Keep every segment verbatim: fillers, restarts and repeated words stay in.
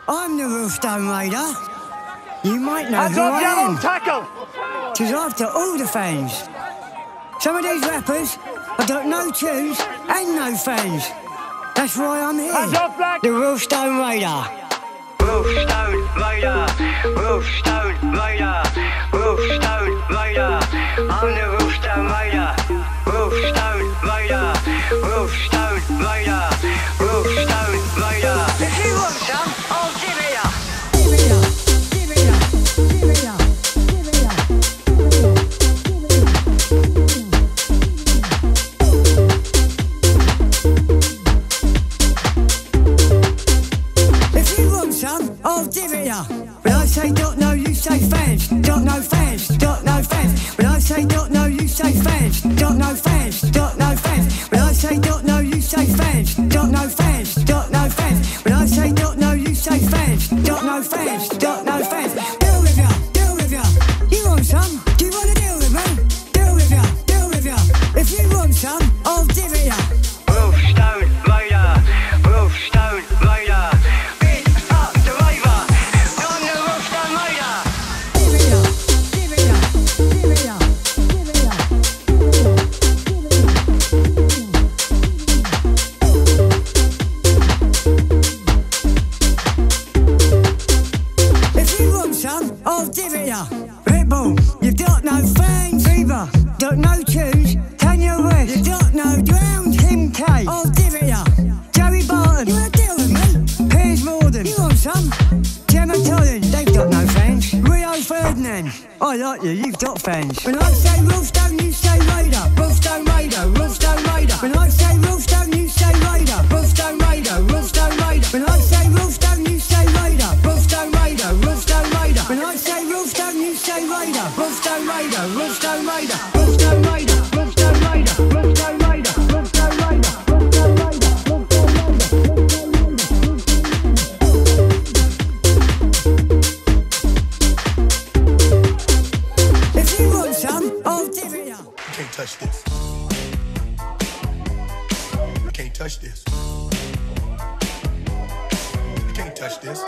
I'm the real Stone Raider. You might know Hands who up, I yellow, am. tackle! Cause after all the fans. Some of these rappers have got no tunes and no fans. That's why I'm here. Hands up, black! The real Stone Raider. Real Stone Raider, real Stone Raider, real Stone Raider. I'm the real Stone Raider, real Stone Raider, real Stone Raider, real Stone Raider. If you want some, I'll give it ya. Give it up, give it up, give it up, give it up. If you want some, I'll give it ya. When I say dot no, you say fans. Dot no fans, dot no fans. When I say dot no, you say fans. Dot no fans, dot no fans. When I say dot no, you say fans. Dot no fans, dot no fans. When I say dot no, you say fans. Dot no fans, dot no fans. Deal with ya, deal with ya. You want some? Do you want to deal with me? Deal with ya, deal with ya. If you want some, I'll give it ya. Real Stone Raider, real Stone Raider. Big up the raver, I'm the real Stone Raider. Give it up, give it up, give it up, give it up. If you want some, I'll give it ya. Red Bull, you've got no fans. Fever, got no tunes. Tanya West, you've got no drowned. Kim K, I'll give it ya. Joey Barton, you wanna deal with me? Piers Morgan, you want some? Gemma Collins, they've got no fans. Rio Ferdinand, I like you, you've got fans. When I say Wolfstone, you say Raider. Wolfstone Raider, Wolfstone Raider. When I say Wolfstone, you say Raider. Wolfstone Raider, Wolfstone Raider. When I say Wolfstone, you say Raider. Wolfstone Raider, Wolfstone Raider. When I say Wolfstone, you say Raider. Wolfstone Raider, Wolfstone Raider. Wolfstone Raider, Wolfstone Raider, Wolfstone Raider, Wolfstone Raider, Wolfstone Raider, Wolfstone Raider. If you want some, I'll give it ya. You can't touch this. You can't touch this. You can't touch this.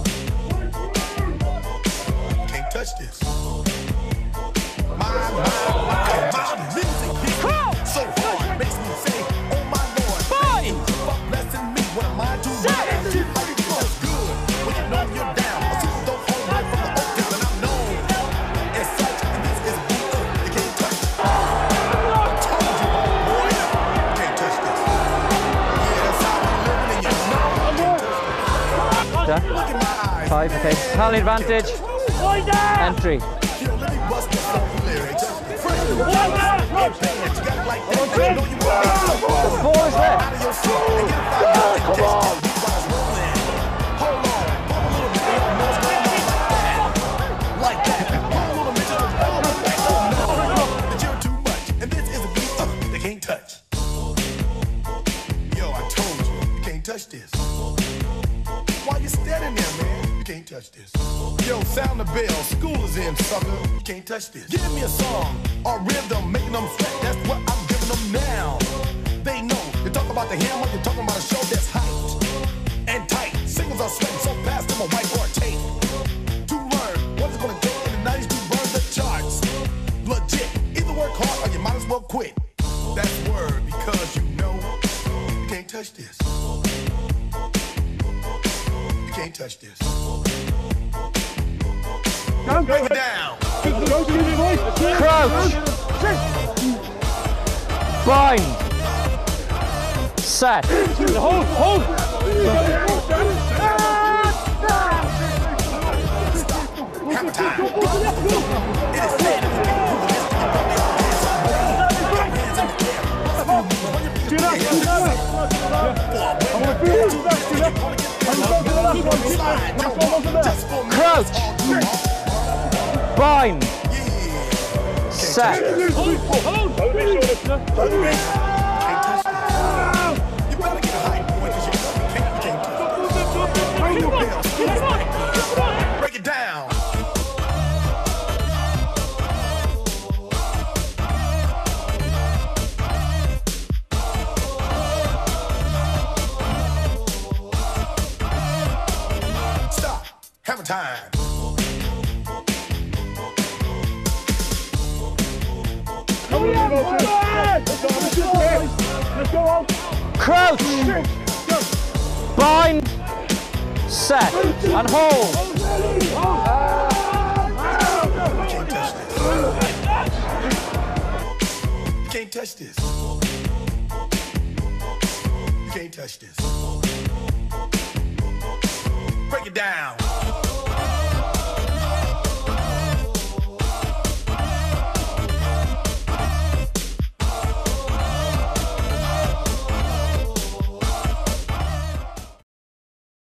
You can't touch this. My, my, my, can't touch this. Music hits me so hard, makes me say, oh my Lord. Thank you for blessing me. What am I to do? How you feels good when you know you're down. A super dope homeboy from the Oak Town, and I'm known as such. And this is beat up. You can't touch it. I told you, homeboy. You can't touch this. Yeah, that's how we living, and you know you can't touch this. Look in my eyes. Five, okay. Tally advantage. Entry. Yo, let me bust the funky lyrics. Fresh new pants, new pants. You got it like that. I know you want it. The ball is there. Out of your seat and get it out of your Come on. rolling. Hold on. Hold a little bit. More straight like that. Like that. Hold a little bit. Just hold on. Oh, no. That you're too much. And this is a beat uh, they can't touch. Yo, I told you. You can't touch this. Why you standing there, man? You can't touch this. Yo, sound the bell. School is in, sucker. You can't touch this. Give me a song or rhythm, making them sweat. That's what I'm giving them now. They know. You talk about the hammer, you're talking about a show that's hyped and tight. Singles are sweating so fast, I'm a whiteboard tape. To learn what it's gonna take in the nineties to burn the charts. Legit. Either work hard or you might as well quit. That's word because you know you can't touch this. You can't touch this. Break it down. Crouch. Bind. Set. Hold, hold! Hammer time. It is said if you can prove this, you can hands in the air. Crouch. Bind. Set. Hold, hold! Don't be sure, listener. Don't be. You better get a high point because you know you can't, you can't touch. Ring your bell. Break it down. Hammer time. Come on, let's go on. Crouch. Bind. Set. And hold. You can't touch this. You can't touch this. You can't touch this. Break it down.